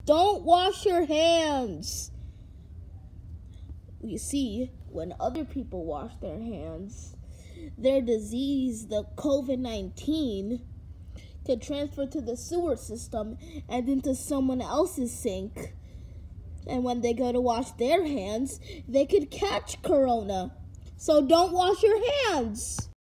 Don't wash your hands. You see, when other people wash their hands, their disease, the COVID-19, could transfer to the sewer system and into someone else's sink. And when they go to wash their hands, they could catch corona. So don't wash your hands.